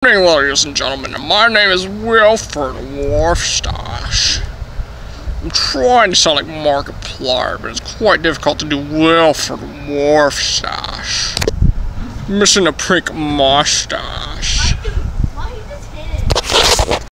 Good evening, ladies and gentlemen. My name is Wilfred warfstache. I'm trying to sound like Markiplier, but it's quite difficult to do Wilfred warfstache. Missing a pink mustache.